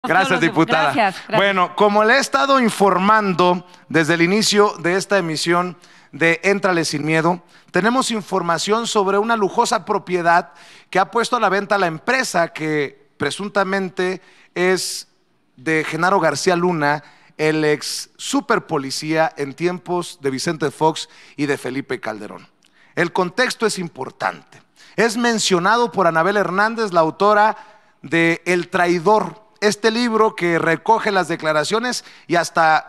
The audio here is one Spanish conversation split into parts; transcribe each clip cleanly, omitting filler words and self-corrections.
Gracias, diputada. Gracias. Bueno, como le he estado informando desde el inicio de esta emisión de Éntrale sin miedo, tenemos información sobre una lujosa propiedad que ha puesto a la venta la empresa que presuntamente es de Genaro García Luna, el ex superpolicía en tiempos de Vicente Fox y de Felipe Calderón. El contexto es importante. Es mencionado por Anabel Hernández, la autora de El Traidor, este libro que recoge las declaraciones y hasta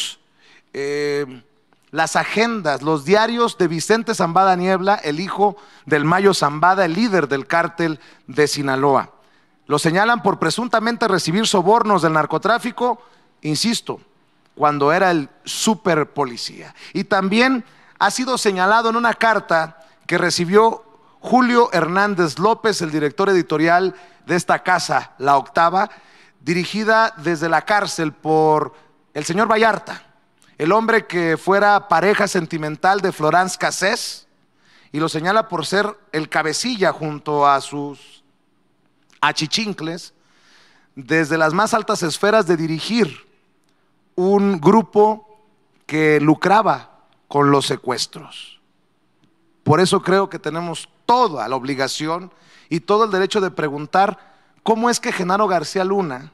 las agendas, los diarios de Vicente Zambada Niebla, el hijo del Mayo Zambada, el líder del cártel de Sinaloa. Lo señalan por presuntamente recibir sobornos del narcotráfico, insisto, cuando era el superpolicía. Y también ha sido señalado en una carta que recibió Julio Hernández López, el director editorial de esta casa, La Octava, dirigida desde la cárcel por el señor Vallarta, el hombre que fuera pareja sentimental de Florence Cassés, y lo señala por ser el cabecilla junto a sus achichincles desde las más altas esferas de dirigir un grupo que lucraba con los secuestros. Por eso creo que tenemos toda la obligación y todo el derecho de preguntar cómo es que Genaro García Luna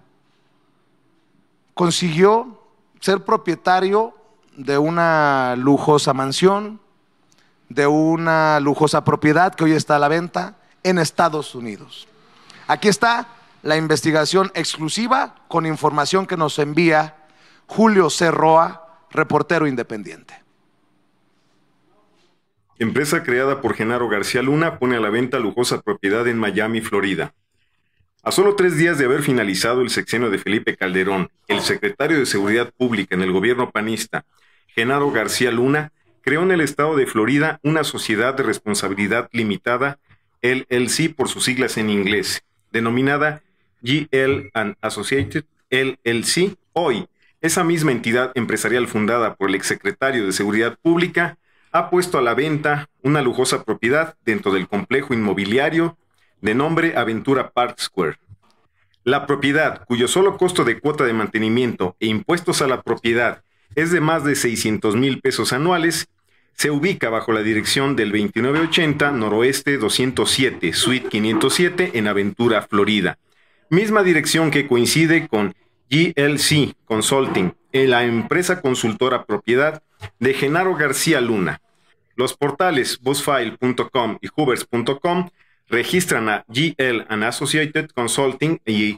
consiguió ser propietario de una lujosa mansión, de una lujosa propiedad que hoy está a la venta en Estados Unidos. Aquí está la investigación exclusiva con información que nos envía Julio C. Roa, reportero independiente. Empresa creada por Genaro García Luna pone a la venta lujosa propiedad en Miami, Florida. A solo 3 días de haber finalizado el sexenio de Felipe Calderón, el secretario de Seguridad Pública en el gobierno panista, Genaro García Luna, creó en el estado de Florida una sociedad de responsabilidad limitada, LLC por sus siglas en inglés, denominada GL & Associated LLC. Hoy, esa misma entidad empresarial fundada por el exsecretario de Seguridad Pública ha puesto a la venta una lujosa propiedad dentro del complejo inmobiliario de nombre Aventura Park Square. La propiedad, cuyo solo costo de cuota de mantenimiento e impuestos a la propiedad es de más de 600,000 pesos anuales, se ubica bajo la dirección del 2980 Noroeste 207, Suite 507 en Aventura, Florida. Misma dirección que coincide con GLC Consulting, la empresa consultora propiedad de Genaro García Luna. Los portales BuzzFile.com y Hoovers.com registran a GL & Associated Consulting y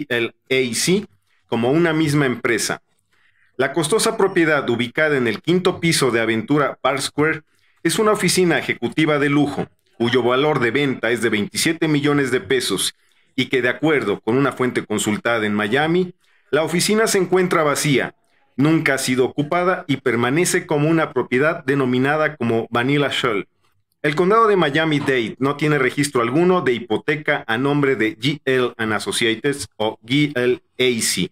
GLAC como una misma empresa. La costosa propiedad ubicada en el 5º piso de Aventura Park Square es una oficina ejecutiva de lujo, cuyo valor de venta es de 27 millones de pesos y que, de acuerdo con una fuente consultada en Miami, la oficina se encuentra vacía, nunca ha sido ocupada y permanece como una propiedad denominada como Vanilla Shell. El condado de Miami-Dade no tiene registro alguno de hipoteca a nombre de GL & Associates o GLAC.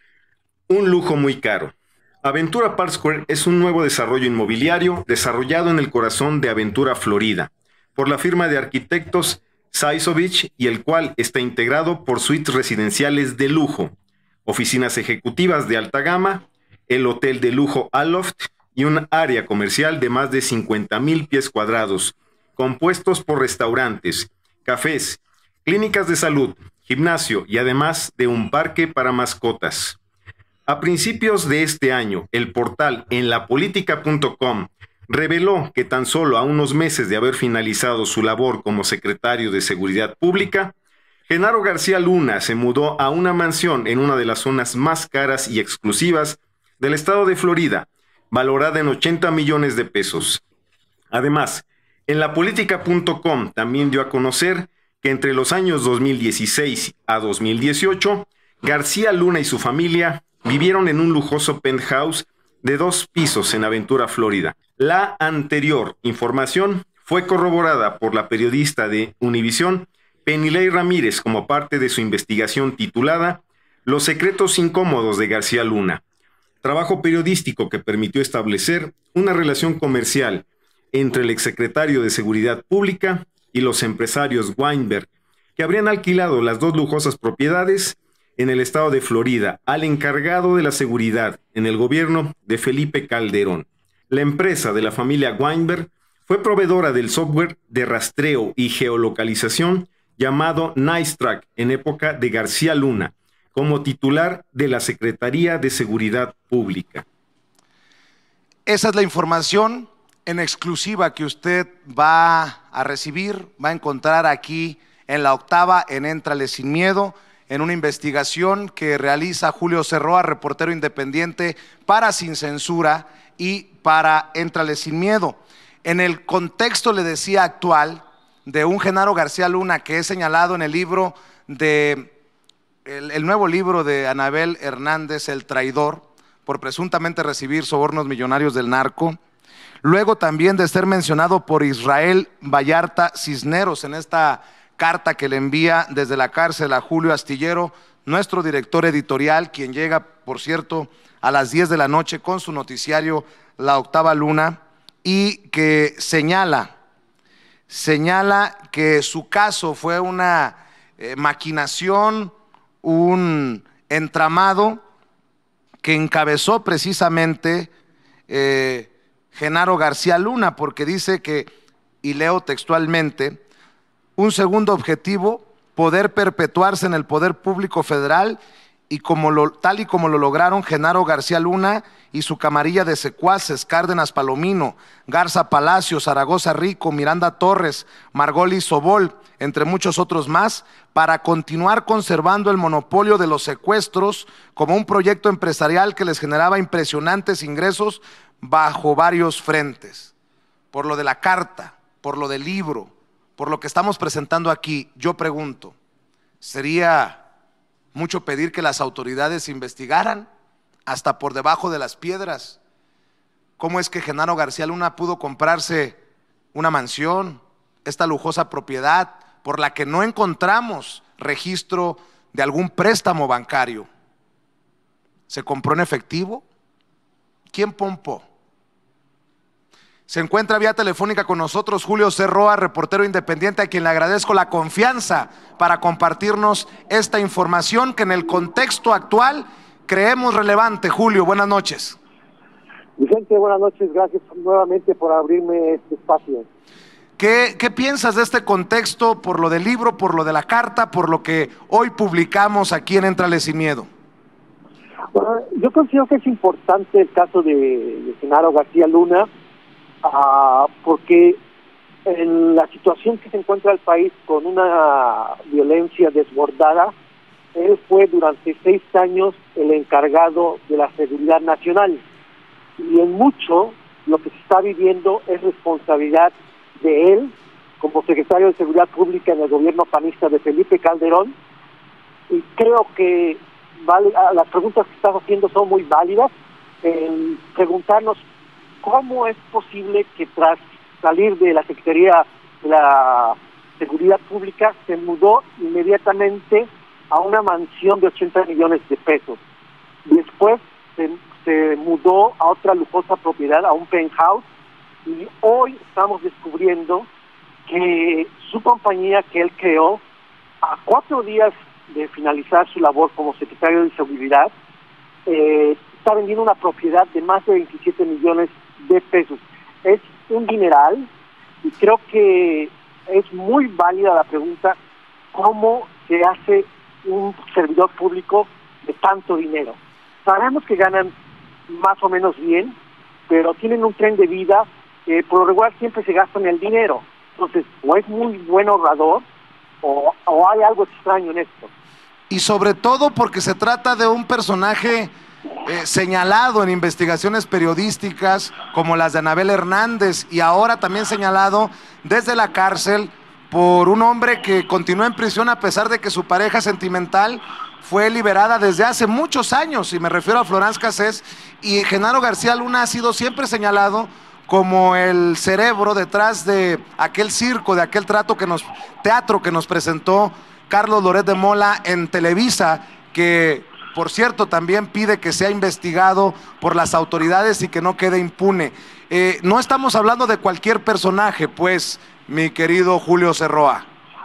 Un lujo muy caro. Aventura Park Square es un nuevo desarrollo inmobiliario desarrollado en el corazón de Aventura, Florida, por la firma de arquitectos Saisovich, y el cual está integrado por suites residenciales de lujo, oficinas ejecutivas de alta gama, el hotel de lujo Aloft y un área comercial de más de 50,000 pies cuadrados, compuestos por restaurantes, cafés, clínicas de salud, gimnasio y además de un parque para mascotas. A principios de este año, el portal enlapolitica.com reveló que tan solo a unos meses de haber finalizado su labor como secretario de Seguridad Pública, Genaro García Luna se mudó a una mansión en una de las zonas más caras y exclusivas del estado de Florida, valorada en 80 millones de pesos. Además, enlapolitica.com también dio a conocer que entre los años 2016 a 2018, García Luna y su familia vivieron en un lujoso penthouse de 2 pisos en Aventura, Florida. La anterior información fue corroborada por la periodista de Univisión, Penilei Ramírez, como parte de su investigación titulada Los secretos incómodos de García Luna, trabajo periodístico que permitió establecer una relación comercial entre el exsecretario de Seguridad Pública y los empresarios Weinberg, que habrían alquilado las 2 lujosas propiedades en el estado de Florida al encargado de la seguridad en el gobierno de Felipe Calderón. La empresa de la familia Weinberg fue proveedora del software de rastreo y geolocalización llamado NiceTrack en época de García Luna, como titular de la Secretaría de Seguridad Pública. Esa es la información en exclusiva que usted va a recibir, va a encontrar aquí en La Octava, en Éntrale Sin Miedo, en una investigación que realiza Julio C. Roa, reportero independiente para Sin Censura y para Éntrale Sin Miedo. En el contexto, le decía, actual de un Genaro García Luna que es señalado en el libro el nuevo libro de Anabel Hernández, El Traidor, por presuntamente recibir sobornos millonarios del narco. Luego también de ser mencionado por Israel Vallarta Cisneros en esta carta que le envía desde la cárcel a Julio Astillero, nuestro director editorial, quien llega, por cierto, a las 10 de la noche con su noticiario La Octava Luna, y que señala que su caso fue una maquinación, un entramado que encabezó precisamente Genaro García Luna, porque dice que, y leo textualmente, un segundo objetivo, poder perpetuarse en el poder público federal, y tal y como lo lograron Genaro García Luna y su camarilla de secuaces, Cárdenas Palomino, Garza Palacio, Zaragoza Rico, Miranda Torres, Margoli Sobol, entre muchos otros más, para continuar conservando el monopolio de los secuestros como un proyecto empresarial que les generaba impresionantes ingresos bajo varios frentes. Por lo de la carta, por lo del libro, por lo que estamos presentando aquí, yo pregunto, ¿sería mucho pedir que las autoridades investigaran hasta por debajo de las piedras cómo es que Genaro García Luna pudo comprarse una mansión, esta lujosa propiedad por la que no encontramos registro de algún préstamo bancario? ¿Se compró en efectivo? ¿Quién pompó? Se encuentra vía telefónica con nosotros Julio C. Roa, reportero independiente, a quien le agradezco la confianza para compartirnos esta información que en el contexto actual creemos relevante. Julio, buenas noches. Vicente, buenas noches, gracias nuevamente por abrirme este espacio. ¿Qué piensas de este contexto, por lo del libro, por lo de la carta, por lo que hoy publicamos aquí en Éntrale Sin Miedo? Bueno, yo considero que es importante el caso de Genaro García Luna, porque en la situación que se encuentra el país con una violencia desbordada, él fue durante 6 años el encargado de la seguridad nacional, y en mucho lo que se está viviendo es responsabilidad de él como secretario de Seguridad Pública en el gobierno panista de Felipe Calderón, y creo que las preguntas que estás haciendo son muy válidas, en preguntarnos cómo es posible que tras salir de la Secretaría de la Seguridad Pública se mudó inmediatamente a una mansión de 80 millones de pesos. Después se mudó a otra lujosa propiedad, a un penthouse, y hoy estamos descubriendo que su compañía que él creó, a 4 días de finalizar su labor como secretario de Seguridad, está vendiendo una propiedad de más de 27 millones de pesos. Es un dineral, y creo que es muy válida la pregunta, ¿cómo se hace un servidor público de tanto dinero? Sabemos que ganan más o menos bien, pero tienen un tren de vida que por lo regular siempre se gastan el dinero. Entonces, o es muy buen ahorrador, o hay algo extraño en esto. Y sobre todo porque se trata de un personaje señalado en investigaciones periodísticas como las de Anabel Hernández, y ahora también señalado desde la cárcel por un hombre que continúa en prisión a pesar de que su pareja sentimental fue liberada desde hace muchos años, y me refiero a Florence Cassés. Y Genaro García Luna ha sido siempre señalado como el cerebro detrás de aquel circo, de aquel teatro que nos presentó Carlos Loret de Mola en Televisa, que por cierto también pide que sea investigado por las autoridades y que no quede impune. No estamos hablando de cualquier personaje, pues, mi querido Julio C. Roa.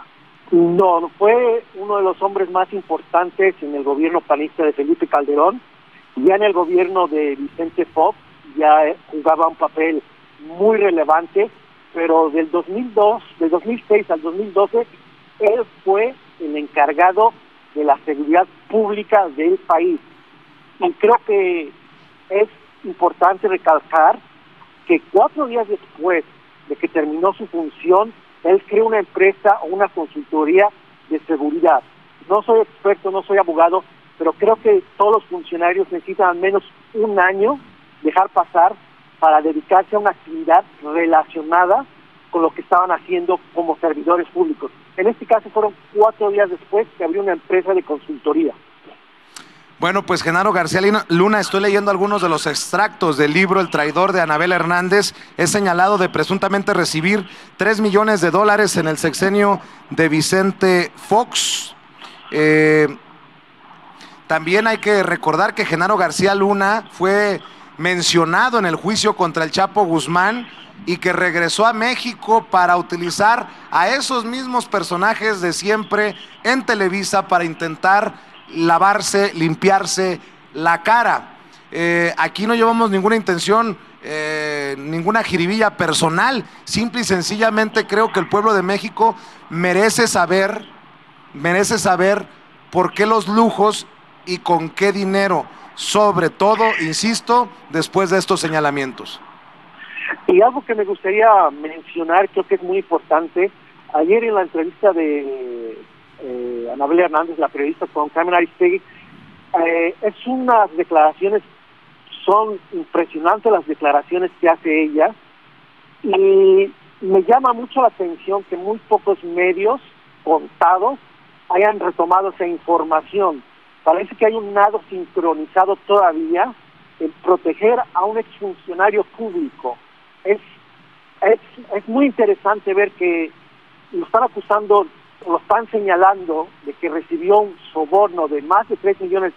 No, fue uno de los hombres más importantes en el gobierno panista de Felipe Calderón. Ya en el gobierno de Vicente Fox ya jugaba un papel muy relevante, pero del 2006 al 2012, él fue el encargado de la seguridad pública del país. Y creo que es importante recalcar que 4 días después de que terminó su función, él creó una empresa o una consultoría de seguridad. No soy experto, no soy abogado, pero creo que todos los funcionarios necesitan al menos un año dejar pasar para dedicarse a una actividad relacionada con lo que estaban haciendo como servidores públicos. En este caso fueron 4 días después que abrió una empresa de consultoría. Bueno, pues Genaro García Luna, estoy leyendo algunos de los extractos del libro El traidor de Anabel Hernández. Es señalado de presuntamente recibir $3 millones en el sexenio de Vicente Fox. También hay que recordar que Genaro García Luna fue mencionado en el juicio contra el Chapo Guzmán y que regresó a México para utilizar a esos mismos personajes de siempre en Televisa para intentar lavarse, limpiarse la cara. Aquí no llevamos ninguna intención, ninguna jiribilla personal. Simple y sencillamente creo que el pueblo de México merece saber por qué los lujos y con qué dinero, sobre todo, insisto, después de estos señalamientos. Y algo que me gustaría mencionar, creo que es muy importante, ayer en la entrevista de Anabel Hernández, la periodista, con Carmen Aristegui, es unas declaraciones, son impresionantes las declaraciones que hace ella, y me llama mucho la atención que muy pocos medios contados hayan retomado esa información. Parece que hay un nado sincronizado todavía en proteger a un exfuncionario público. Es muy interesante ver que lo están acusando, lo están señalando de que recibió un soborno de más de $3 millones,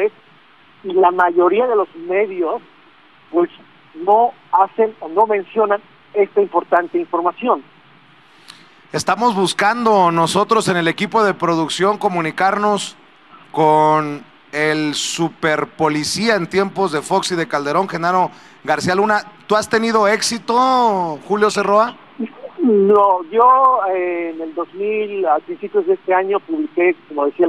y la mayoría de los medios pues no hacen o no mencionan esta importante información. Estamos buscando nosotros en el equipo de producción comunicarnos con el superpolicía en tiempos de Fox y de Calderón, Genaro García Luna. ¿Tú has tenido éxito, Julio Cerroa? No, yo en el 2000, a principios de este año, publiqué, como decía,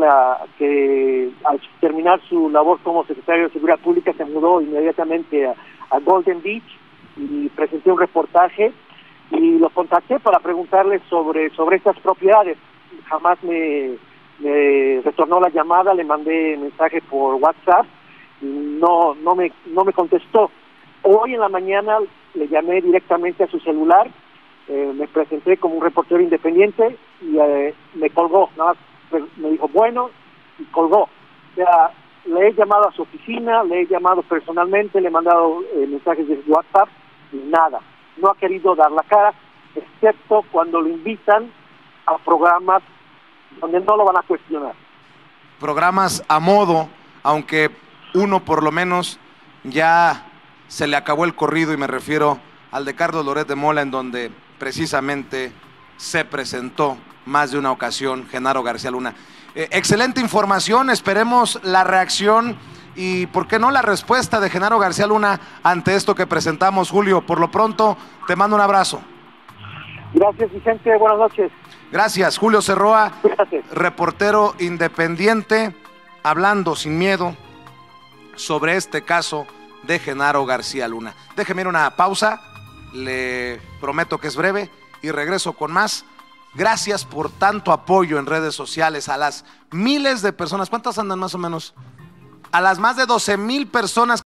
que al terminar su labor como secretario de Seguridad Pública se mudó inmediatamente a Golden Beach y presenté un reportaje y lo contacté para preguntarle sobre estas propiedades. Jamás me retornó la llamada, le mandé mensaje por WhatsApp y no me contestó. Hoy en la mañana le llamé directamente a su celular, me presenté como un reportero independiente y me colgó, nada más me dijo bueno y colgó. O sea, le he llamado a su oficina, le he llamado personalmente, le he mandado mensajes de WhatsApp y nada, no ha querido dar la cara, excepto cuando lo invitan a programas donde no lo van a cuestionar. Programas a modo, aunque uno por lo menos ya se le acabó el corrido, y me refiero al de Carlos Loret de Mola, en donde precisamente se presentó más de una ocasión Genaro García Luna. Excelente información, esperemos la reacción y, ¿por qué no, la respuesta de Genaro García Luna ante esto que presentamos, Julio? Por lo pronto, te mando un abrazo. Gracias, Vicente, buenas noches. Gracias, Julio Cerroa, Gracias. Reportero independiente, hablando sin miedo sobre este caso de Genaro García Luna. Déjeme ir una pausa, le prometo que es breve y regreso con más. Gracias por tanto apoyo en redes sociales a las miles de personas. ¿Cuántas andan más o menos? A las más de 12,000 personas